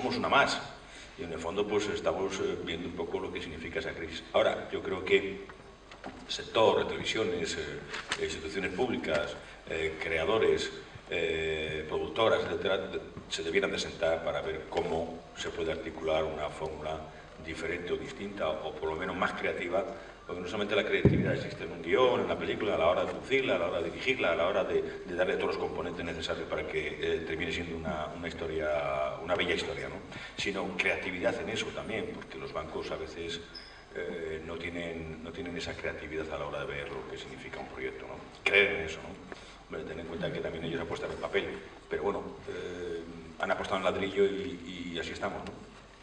somos una más. Y en el fondo pues estamos viendo un poco lo que significa esa crisis. Ahora, yo creo que el sector, televisiones, instituciones públicas, creadores, productoras, etcétera, se debieran de sentar para ver cómo se puede articular una fórmula diferente o distinta, o por lo menos más creativa, porque no solamente la creatividad existe en un guión, en la película, a la hora de producirla, a la hora de dirigirla, a la hora de darle todos los componentes necesarios para que termine siendo una historia, una bella historia, ¿no? Sino creatividad en eso también, porque los bancos a veces no tienen esa creatividad a la hora de ver lo que significa un proyecto, ¿no? Creer en eso, ¿no? Ten en cuenta que también ellos apuestan en papel, pero bueno, han apostado en ladrillo y así estamos, ¿no?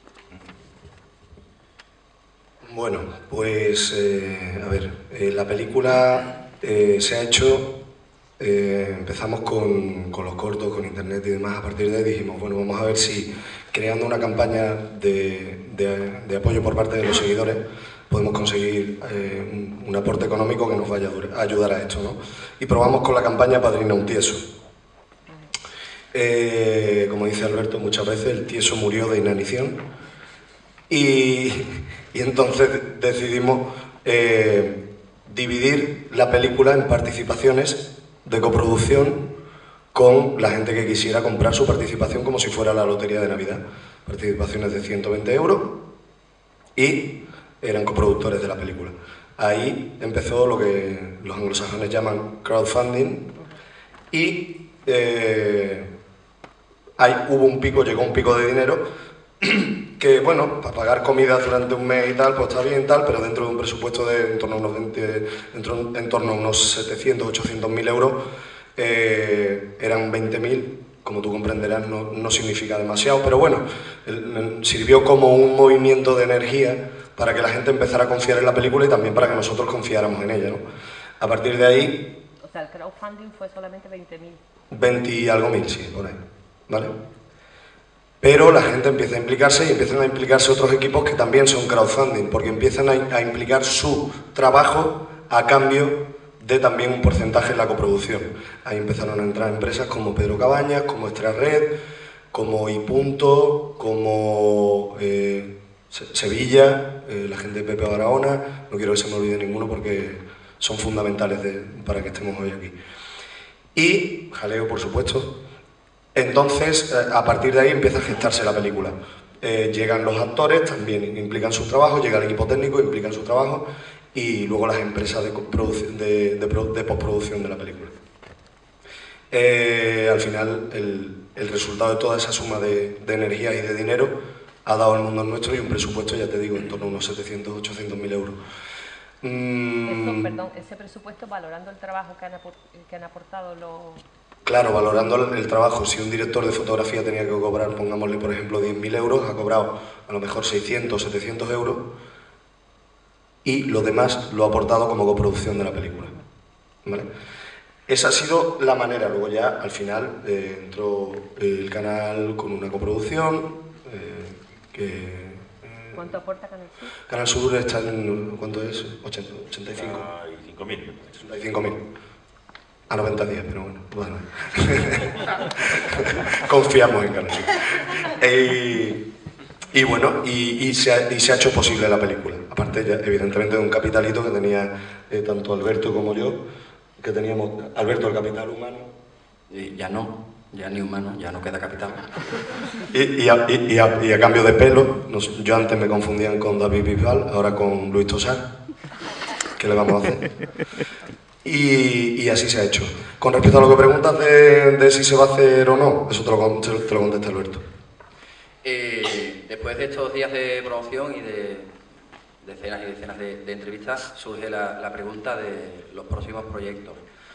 Bueno, pues a ver, la película se ha hecho, empezamos con los cortos, con internet y demás. A partir de ahí dijimos, bueno, vamos a ver si creando una campaña de apoyo por parte de los seguidores podemos conseguir un aporte económico que nos vaya a ayudar a esto, ¿no? Y probamos con la campaña Padrina un tieso. Como dice Alberto muchas veces, el tieso murió de inanición y entonces decidimos dividir la película en participaciones de coproducción con la gente que quisiera comprar su participación como si fuera la lotería de Navidad. Participaciones de 120 euros y eran coproductores de la película. Ahí empezó lo que los anglosajones llaman crowdfunding y hubo un pico, llegó un pico de dinero que, bueno, para pagar comidas durante un mes y tal, pues está bien tal, pero dentro de un presupuesto de en torno a unos 700, 800 mil euros, eran 20.000, como tú comprenderás, no significa demasiado, pero bueno, sirvió como un movimiento de energía para que la gente empezara a confiar en la película y también para que nosotros confiáramos en ella, ¿no? A partir de ahí... O sea, el crowdfunding fue solamente 20.000. 20 y algo mil, sí, por ahí, ¿vale? Pero la gente empieza a implicarse y empiezan a implicarse otros equipos que también son crowdfunding, porque empiezan a implicar su trabajo a cambio de también un porcentaje en la coproducción. Ahí empezaron a entrar empresas como Pedro Cabañas, como Extra Red, como iPunto, como Sevilla, la gente de Pepe Barahona, no quiero que se me olvide ninguno porque son fundamentales para que estemos hoy aquí. Y Jaleo, por supuesto. Entonces, a partir de ahí empieza a gestarse la película. Llegan los actores, también implican su trabajo, llega el equipo técnico, implican su trabajo, y luego las empresas de postproducción de la película. Al final, el resultado de toda esa suma de energías y de dinero ha dado al mundo nuestro y un presupuesto, ya te digo, en torno a unos 700, 800 mil euros. Perdón, ese presupuesto valorando el trabajo que han aportado los... Claro, valorando el trabajo, si un director de fotografía tenía que cobrar, pongámosle por ejemplo 10.000 euros, ha cobrado a lo mejor 600, 700 euros y lo demás lo ha aportado como coproducción de la película. ¿Vale? Esa ha sido la manera, luego ya al final entró el canal con una coproducción ¿Cuánto aporta Canal Sur? Canal Sur está en, ¿cuánto es? 85. 85.000. 85.000. A 90 días, pero bueno. Confiamos en Canal Sur. Y bueno, y se ha hecho posible la película. Aparte, ya, evidentemente, de un capitalito que tenía tanto Alberto como yo, que teníamos Alberto el capital humano. Y ya no, ya ni humano, ya no queda capital. Y a cambio de pelo, yo antes me confundían con David Bisbal, ahora con Luis Tosar. ¿Qué le vamos a hacer? Y así se ha hecho. Con respecto a lo que preguntas de si se va a hacer o no, eso te lo contesta Alberto. Después de estos días de promoción y de decenas y decenas de entrevistas, surge la pregunta de los próximos proyectos.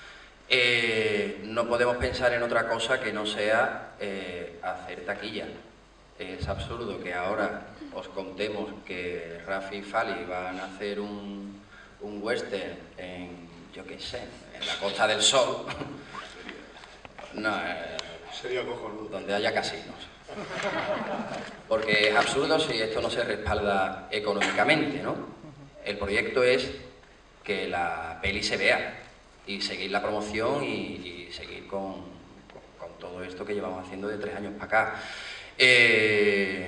No podemos pensar en otra cosa que no sea hacer taquilla. Es absurdo que ahora os contemos que Rafi y Fali van a hacer un western en, yo qué sé, en la Costa del Sol. No, sería cojonudo. Donde haya casinos. Porque es absurdo si esto no se respalda económicamente, ¿no? El proyecto es que la peli se vea y seguir la promoción y seguir con todo esto que llevamos haciendo de 3 años para acá.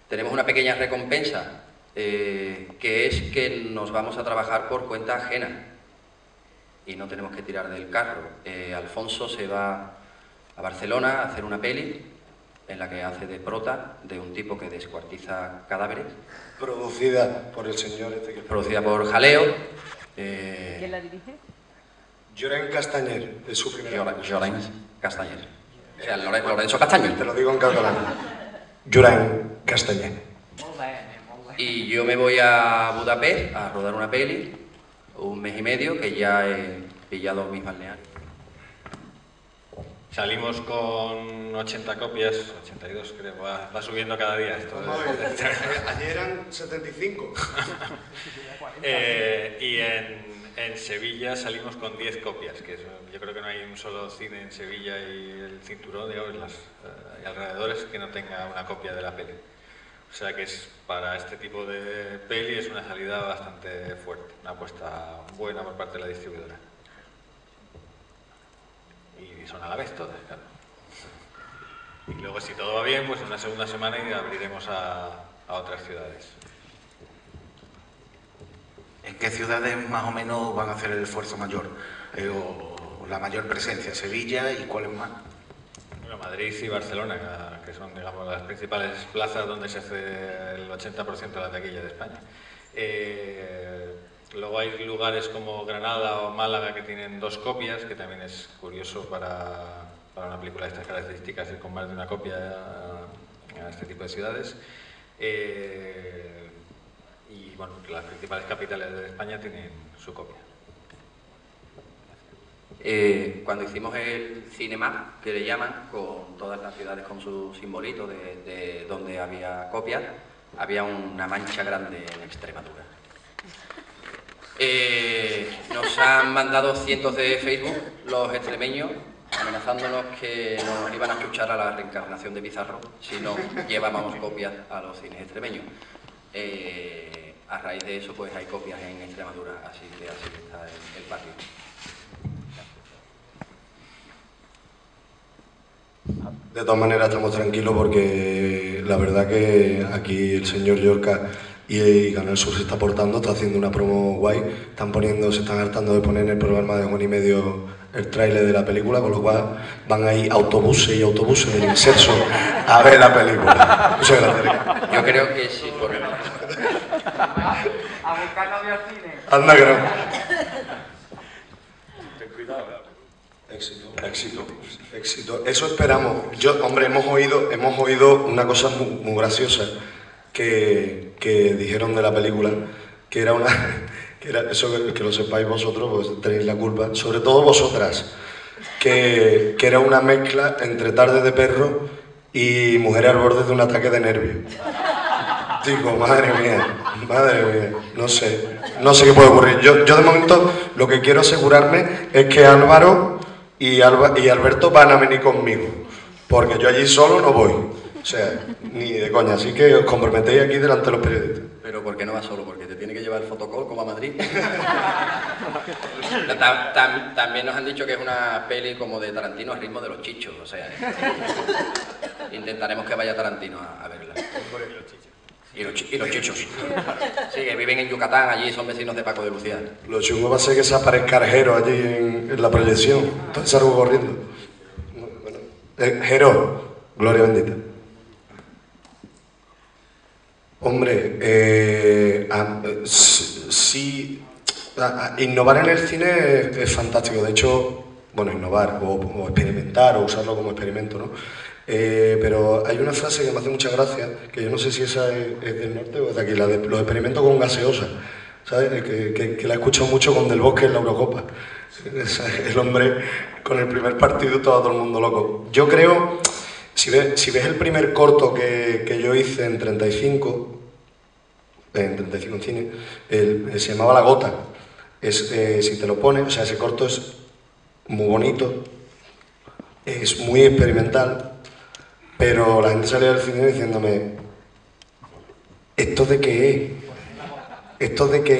Tenemos una pequeña recompensa, que es que nos vamos a trabajar por cuenta ajena y no tenemos que tirar del carro. Alfonso se va a Barcelona a hacer una peli en la que hace de prota de un tipo que descuartiza cadáveres. Producida por el señor Producida por Jaleo. ¿Quién la dirige? Llorén Castañer, es su primera. Llorens Castañer. O sea, Lorenzo Castaño. Te lo digo en catalán. Llorén Castañer. Y yo me voy a Budapest a rodar una peli, 1 mes y medio, que ya he pillado mis balnearios. Salimos con 80 copias, 82 creo, va subiendo cada día esto. Ayer eran 75. Y en Sevilla salimos con 10 copias, que yo creo que no hay un solo cine en Sevilla y el cinturón, digamos, y alrededores que no tenga una copia de la peli. O sea que para este tipo de peli es una salida bastante fuerte, una apuesta buena por parte de la distribuidora. Y son a la vez todas, claro. Y luego, si todo va bien, pues en una segunda semana y abriremos a otras ciudades. ¿En qué ciudades más o menos van a hacer el esfuerzo mayor? O la mayor presencia, Sevilla y cuáles más? Bueno, Madrid y Barcelona, que son, digamos, las principales plazas donde se hace el 80% de la taquilla de España. Luego hay lugares como Granada o Málaga que tienen 2 copias, que también es curioso para una película de estas características, ir con más de una copia a este tipo de ciudades. Y bueno, las principales capitales de España tienen su copia. Cuando hicimos el Cinemap, que le llaman, con todas las ciudades con su simbolito de donde había copias, había una mancha grande en Extremadura. Nos han mandado cientos de Facebook los extremeños amenazándonos que nos iban a escuchar a la reencarnación de Pizarro si no llevábamos copias a los cines extremeños. A raíz de eso, pues hay copias en Extremadura, así que está el patio. De todas maneras estamos tranquilos porque la verdad que aquí el señor Llorca y Canal Sur se está portando, está haciendo una promo guay, se están hartando de poner en el programa de 1 y medio el tráiler de la película, con lo cual van ahí autobuses y autobuses del inserso a ver la película. Muchas gracias. Yo creo que sí, por el... A buscar novio al cine. Anda que no. Ten cuidado. Éxito. Eso esperamos. Hombre, hemos oído una cosa muy graciosa que dijeron de la película, que era eso que lo sepáis vosotros, pues tenéis la culpa, sobre todo vosotras, que era una mezcla entre Tarde de perro y Mujeres al borde de un ataque de nervios. Digo, madre mía, no sé qué puede ocurrir. Yo de momento lo que quiero asegurarme es que Álvaro y Alberto van a venir conmigo, porque yo allí solo no voy, o sea, ni de coña, así que os comprometéis aquí delante de los periodistas. Pero ¿por qué no vas solo? Porque te tiene que llevar el fotocall como a Madrid. También nos han dicho que es una peli como de Tarantino al ritmo de los chichos, o sea, intentaremos que vaya Tarantino a verla. Y los chichos. Sí, que viven en Yucatán, allí son vecinos de Paco de Lucía. Lo chungo va a ser que se aparezca Jero allí en la proyección, entonces salgo corriendo. Jero, gloria bendita. Hombre, sí, innovar en el cine es fantástico. De hecho, bueno, innovar o experimentar o usarlo como experimento, ¿no? Pero hay una frase que me hace mucha gracia, que yo no sé si esa es del norte o de aquí, la de los experimentos con gaseosa, ¿sabes? Que la he escuchado mucho con Del Bosque en la Eurocopa. El hombre con el primer partido todo el mundo loco. Yo creo, si ves el primer corto que yo hice en 35 en cine, se llamaba La Gota. Si te lo pones, o sea, ese corto es muy bonito, es muy experimental, pero la gente salía del cine diciéndome, ¿esto de qué es?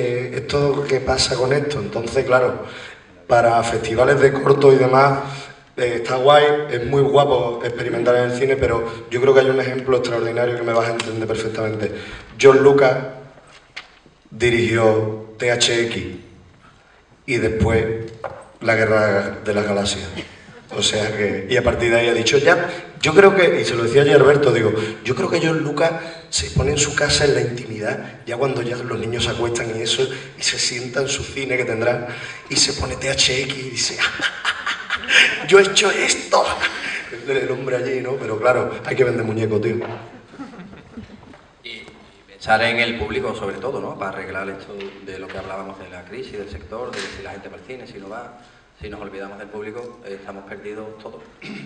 ¿Esto qué pasa con esto? Entonces, claro, para festivales de corto y demás, está guay, es muy guapo experimentar en el cine, pero yo creo que hay un ejemplo extraordinario que me vas a entender perfectamente. George Lucas dirigió THX y después La Guerra de las Galaxias. O sea que, y a partir de ahí ha dicho, ya, yo creo que, y se lo decía ayer Alberto, digo, yo creo que George Lucas se pone en su casa en la intimidad, ya cuando ya los niños se acuestan y eso, y se sienta en su cine que tendrá, y se pone THX y dice, yo he hecho esto. El hombre allí, ¿no? Pero claro, hay que vender muñecos, tío. Y pensar en el público sobre todo, ¿no? Para arreglar esto de lo que hablábamos de la crisis, del sector, de si la gente va al cine, si no va. Si nos olvidamos del público, estamos perdidos todos.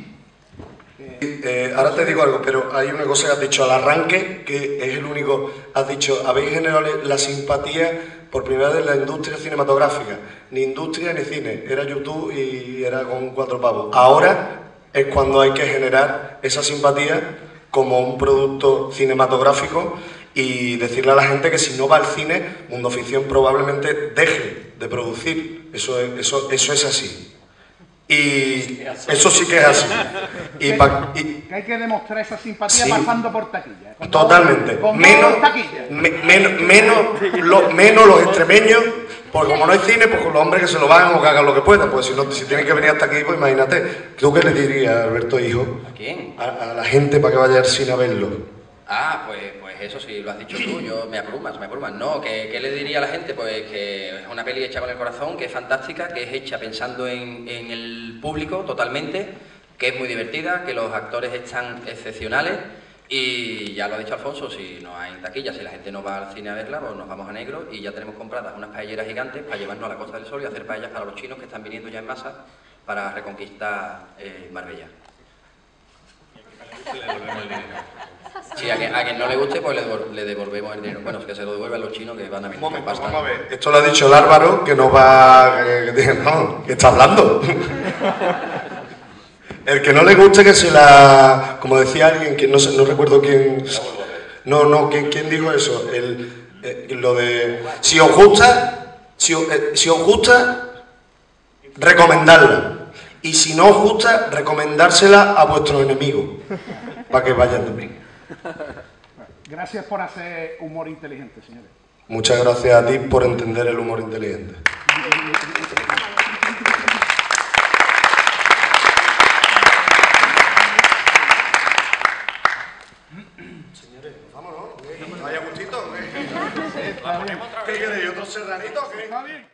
Ahora te digo algo, pero hay una cosa que has dicho al arranque, que es el único, has dicho, habéis generado la simpatía por primera vez en la industria cinematográfica, ni industria ni cine, era YouTube y era con 4 pavos. Ahora es cuando hay que generar esa simpatía como un producto cinematográfico y decirle a la gente que si no va al cine, Mundo Ficción probablemente deje de producir. Eso es así. Y eso sí que es así. Que hay que demostrar esa simpatía, sí, pasando por taquilla. Totalmente. Menos los extremeños, porque como no hay cine, pues con los hombres que se lo van o que hagan lo que puedan. Pues si tienen que venir hasta aquí, pues imagínate. ¿Tú qué le dirías, Alberto, hijo? ¿A quién? A la gente para que vaya al cine a verlo. Ah, pues eso sí, lo has dicho tú, yo me abrumas. No, ¿qué le diría a la gente? Pues que es una peli hecha con el corazón, que es fantástica, que es hecha pensando en el público totalmente, que es muy divertida, que los actores están excepcionales y ya lo ha dicho Alfonso, si no hay taquilla, si la gente no va al cine a verla, pues nos vamos a Negro y ya tenemos compradas unas paelleras gigantes para llevarnos a la Costa del Sol y hacer paellas para los chinos que están viniendo ya en masa para reconquistar Marbella. Si a quien no le guste, pues le devolvemos el dinero. Bueno, es que se lo devuelven los chinos que van a venir. Un momento, vamos a ver. Esto lo ha dicho el Álvaro, que nos va... no, que está hablando. El que no le guste que se la... Como decía alguien, que no recuerdo quién... No, ¿quién dijo eso? Lo de... Si os gusta, recomendarla. Y si no os gusta, recomendársela a vuestros enemigos. Para que vayan también. Gracias por hacer humor inteligente, señores. Muchas gracias a ti por entender el humor inteligente. Señores, vámonos. ¿Vaya gustito? ¿Qué queréis? ¿Otro serranito o qué?